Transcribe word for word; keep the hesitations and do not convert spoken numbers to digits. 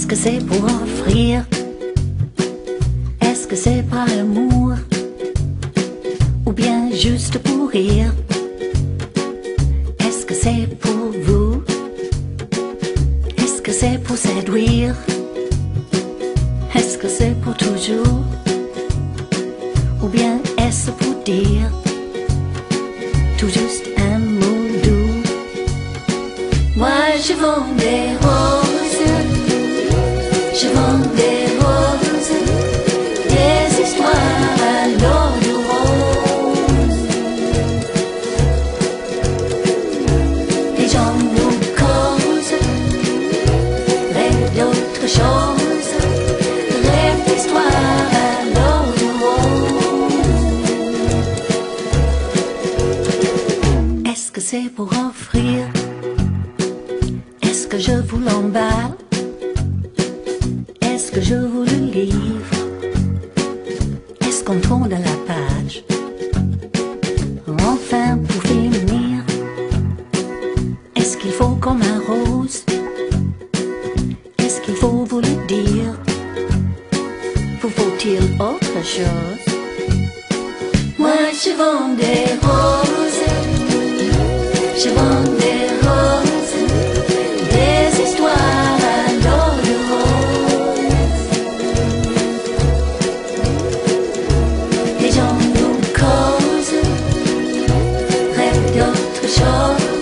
Est-ce que c'est pour offrir? Est-ce que c'est par amour? Ou bien juste pour rire? Est-ce que c'est pour vous? Est-ce que c'est pour séduire? Est-ce que c'est pour toujours? Ou bien est-ce pour dire tout juste un mot doux? Moi je vends des roses, je vends des roses, des histoires à l'eau de rose. Les gens nous causent, rêvent d'autre chose, rêvent d'histoires à l'eau de rose. Est-ce que c'est pour offrir? Est-ce que je vous l'emballe? Est-ce que je vous le livre? Est-ce qu'on tourne à la page? Enfin pour finir, est-ce qu'il faut comme un rose? Est-ce qu'il faut vous le dire? Vous faut-il autre chose? Moi je vends des roses, je vends des roses, des histoires à l'eau de rose. Les gens nous causent, rêvent d'autre chose.